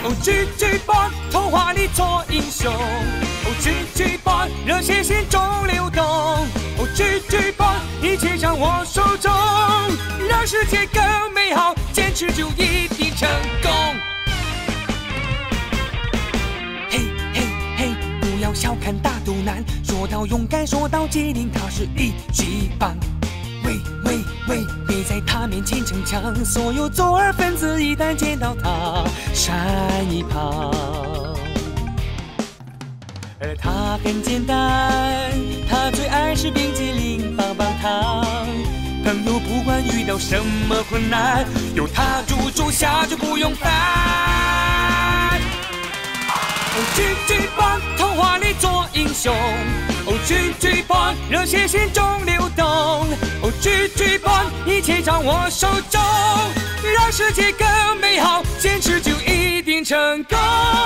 哦，GG Boy， 童话里做英雄。哦，GG Boy， 热血心中流动。哦，GG Boy， 一切掌握手中，让世界更美好，坚持就一定成功。嘿嘿嘿，不要小看大肚腩，说到勇敢，说到机灵，他是一级棒。喂喂喂，别在他面前逞强，所有左耳分子一旦见到他，闪一旁。而他很简单，他最爱是冰淇淋棒棒糖。朋友不管遇到什么困难，有他助手下就不用烦。哦，GG Boy， 童话里做英雄。哦，GG Boy， 热血心中流动。哦，GG Boy， 一切掌握手中，让世界更美好，坚持就一定成功。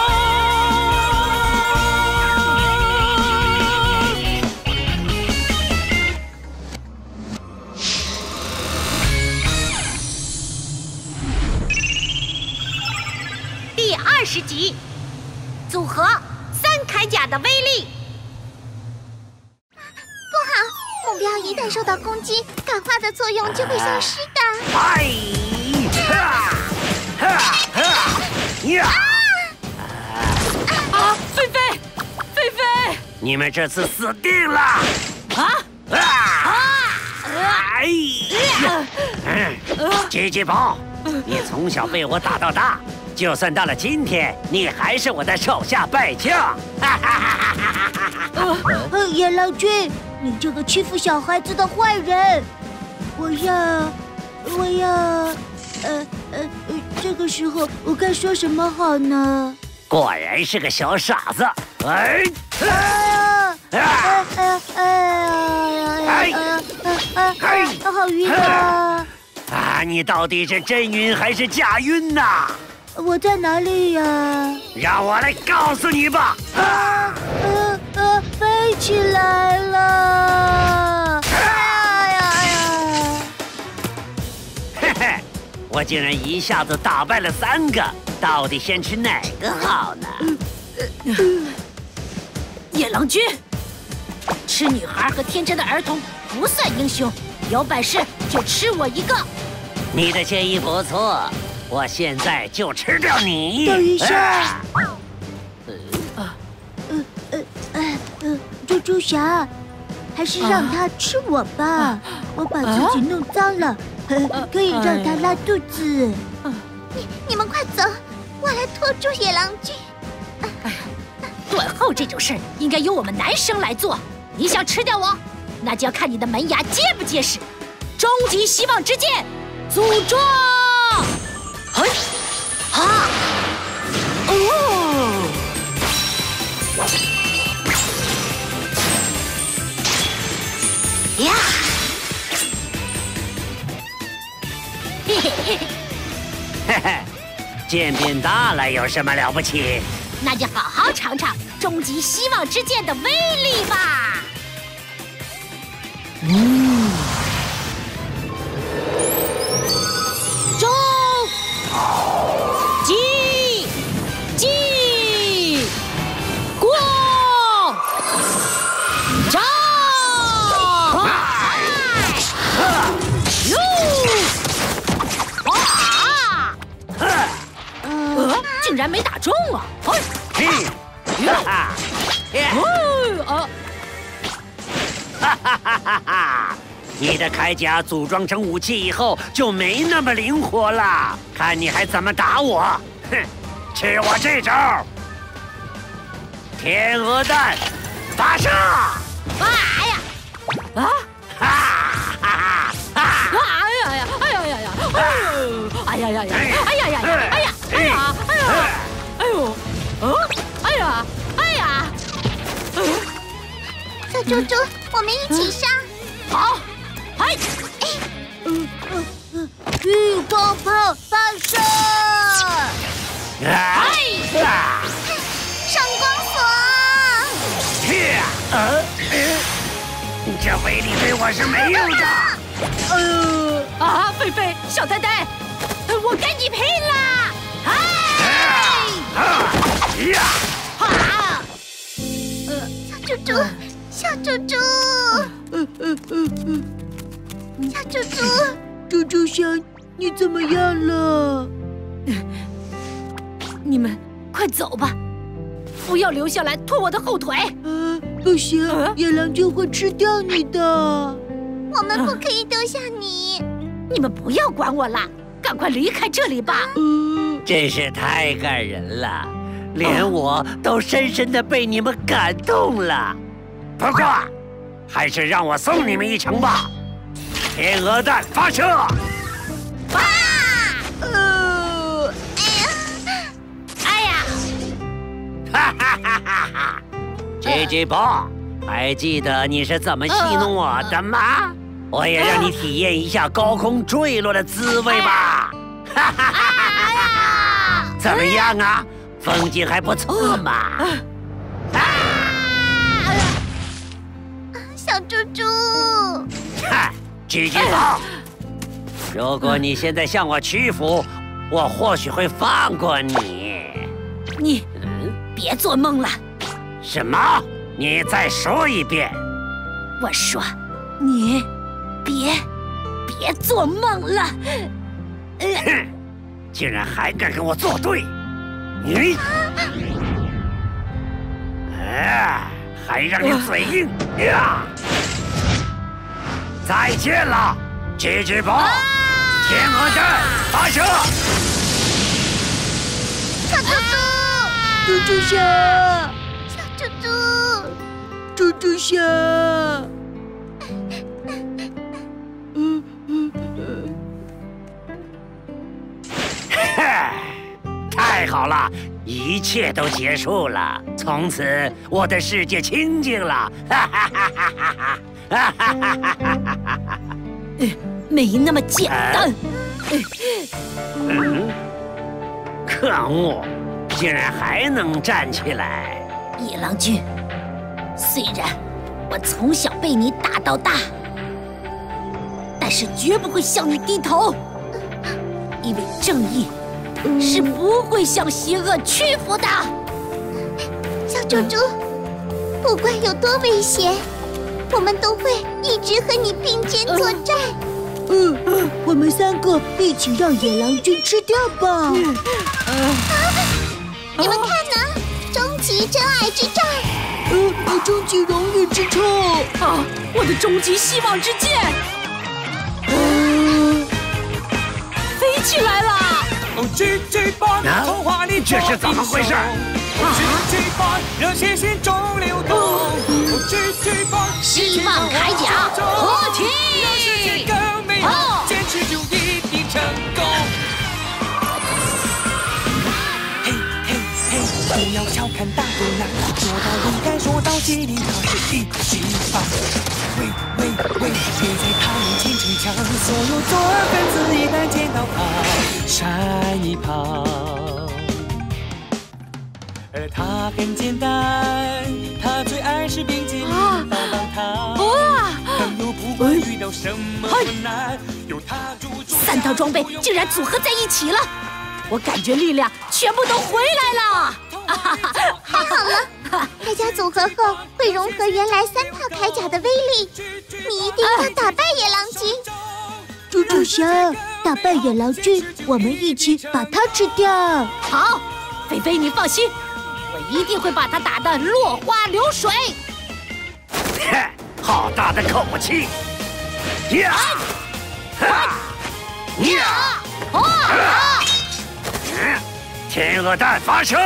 第20集，组合3铠甲的威力。 目标一旦受到攻击，感化的作用就会消失的。 哎！哈！哈！哈！呀！ 啊！菲菲，菲菲， 你们这次死定了！哎！GG Boy，你从小被我打到大，就算到了今天，你还是我的手下败将。 野狼君，你这个欺负小孩子的坏人！我要，这个时候我该说什么好呢？ 果然是个小傻子！哎！ 好晕啊！ 啊，你到底是真晕还是假晕呐？ 我在哪里呀？ 让我来告诉你吧！ 飞起来了！ 嘿嘿，我竟然一下子打败了3个，到底先吃哪个好呢？ 野狼君，吃女孩和天真的儿童不算英雄，有本事就吃我一个。 你的建议不错，我现在就吃掉你。 等一下。猪猪侠，还是让他吃我吧。我把自己弄脏了，可以让他拉肚子。 你们快走，我来拖住野狼君。 断后这种事应该由我们男生来做。你想吃掉我，那就要看你的门牙结不结实。终极希望之剑，组装！嘿，哈，哦，呀，嘿嘿嘿， 嘿嘿，剑变大了有什么了不起？ 那就好好尝尝终极希望之剑的威力吧！终极光照，竟然没打中啊！ 哈哈！你的铠甲组装成武器以后就没那么灵活了，看你还怎么打我！哼，吃我这招！天鹅蛋，发射！ 哎呀！啊！哈哈哈！哎呀呀！哎呀呀呀！哎呀呀呀！哎呀呀呀！哎呀！哎呀！哎呀！哎呦！哎呀！哎呀！ 小猪猪，我们一起上！ 好，哎， 预光炮发射！ 上光锁！ 这威力对我是没用的。 狒狒，小呆呆，我跟你拼了！ 侠，你怎么样了？ 你们快走吧，不要留下来拖我的后腿。 不行，野狼就会吃掉你的。 我们不可以丢下你。 你们不要管我了，赶快离开这里吧。 真是太感人了，连我都深深的被你们感动了。不过，还是让我送你们一程吧。天鹅弹发射！ 哎呀！ 哈哈哈哈哈！GG 宝，还记得你是怎么戏弄我的吗？我也让你体验一下高空坠落的滋味吧！哈哈哈哈哈！怎么样啊？风景还不错嘛！ 小猪猪， 哈，GG 宝，如果你现在向我屈服，我或许会放过你。 你别做梦了！ 什么？你再说一遍。 我说，你别做梦了。 哼，竟然还敢跟我作对！你，还让你嘴硬呀！再见了，GG 宝！天鹅弹发射！ 小猪猪， 猪猪侠， 小猪猪， 猪猪侠。 太好了，一切都结束了，从此我的世界清静了。哈哈哈哈哈哈！哈哈哈哈哈哈！ 没那么简单。 可恶，竟然还能站起来！ 野狼君，虽然我从小被你打到大，但是绝不会向你低头，因为正义是不会向邪恶屈服的。 小猪猪，不管有多危险，我们都会一直和你并肩作战。 我们三个一起让野狼君吃掉吧。 你们看呢？终极真爱之战！ 终极荣誉之抽！ 我的终极希望之剑！飞起来了！ GG 棒，童话里这是怎么回事 ？GG 棒，热血心中流动。GG 棒， 希望铠甲合体！ 让世界更美好，坚持就一定成功。嘿嘿嘿，不要小看大肚腩，说到勇敢，说到机灵，他是一级棒。喂，别在他面前逞强，所有作恶分子一旦见到他，闪一旁。而他很简单，他最爱是冰激凌棒棒糖。朋友不管遇到什么困难，有他助助。 三套装备竟然组合在一起了，我感觉力量全部都回来了。 太好了，铠甲组合后会融合原来3套铠甲的威力，你一定要打败野狼君。 猪猪侠，打败野狼君，我们一起把它吃掉。 好，菲菲你放心，我一定会把它打得落花流水。 好大的口气！呀！呀！天鹅弹发射！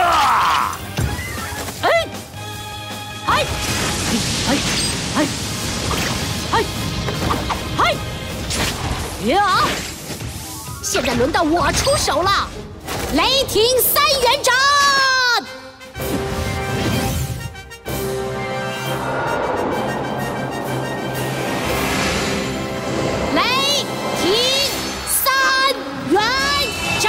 呀！现在轮到我出手了，雷霆3元斩！雷霆3元斩！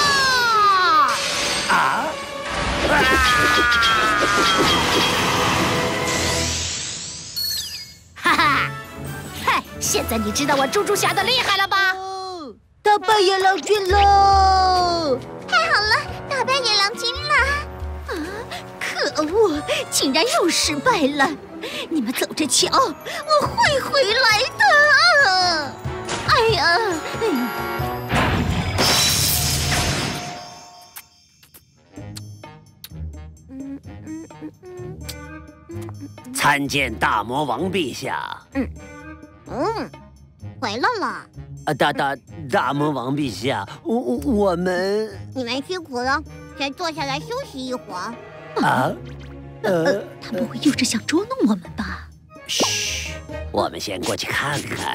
哈哈，嗨！现在你知道我猪猪侠的厉害了吧？ 打败野狼君喽！ 太好了，打败野狼君了！ 可恶，竟然又失败了！你们走着瞧，我会回来的！哎呀！ 参见大魔王陛下。 回来了。 大魔王陛下，我们你们辛苦了，先坐下来休息一会儿。 他不会又是想捉弄我们吧？ 嘘，我们先过去看看。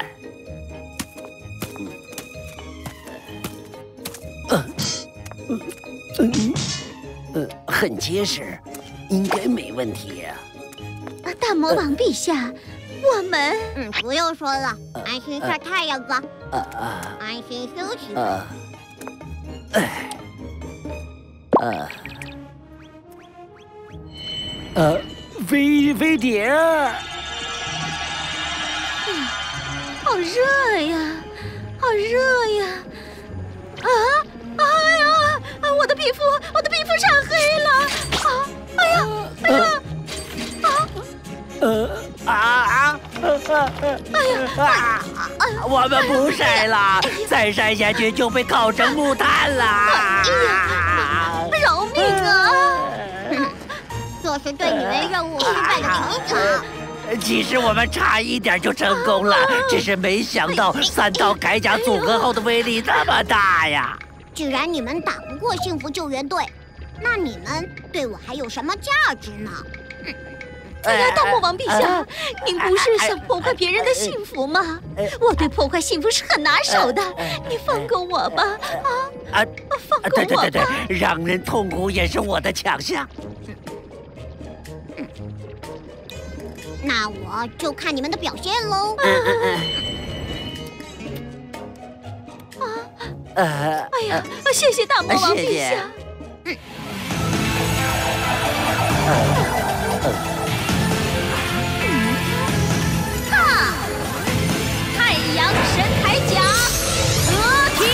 很结实，应该没问题呀。 大魔王陛下，我们不用说了，安心晒太阳吧，安心休息吧。 飞碟， 好热呀，好热呀！哎呀，我的皮肤晒黑了！ 我们不晒了，再晒下去就被烤成木炭了！ 饶命啊！ 这是对你们任务失败的赔偿。 其实我们差一点就成功了，只是没想到3套铠甲组合后的威力这么大呀！ 既然你们打不过幸福救援队，那你们对我还有什么价值呢？ 大魔王陛下，您不是想破坏别人的幸福吗？我对破坏幸福是很拿手的，你放过我吧！放过我吧！ 对，让人痛苦也是我的强项。 那我就看你们的表现喽。 哎呀，谢谢大魔王陛下。 太阳神铠甲合体！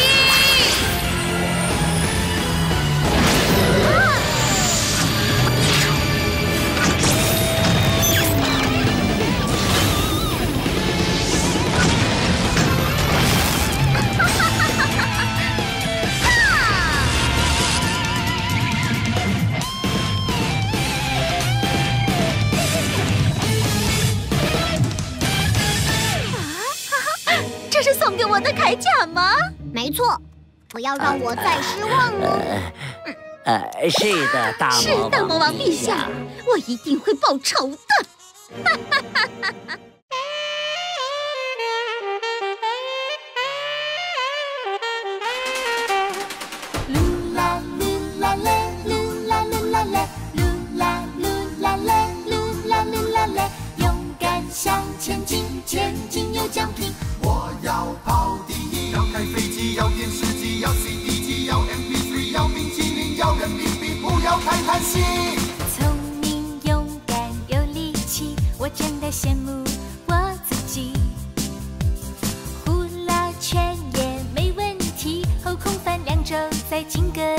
这是送给我的铠甲吗？ 没错，不要让我再失望哦。 是的，大魔王陛下，我一定会报仇的。 噜啦噜啦嘞，噜啦噜啦嘞，噜啦噜啦嘞，噜啦噜啦嘞，勇敢向前进，前进有奖品。我要跑第一，要开飞机，要电视机，要 CD 机，要 MP3，要冰淇淋，要人民币，不要看韩戏。 聪明、勇敢、有力气，我真的羡慕我自己。呼啦圈也没问题，后空翻2周再进个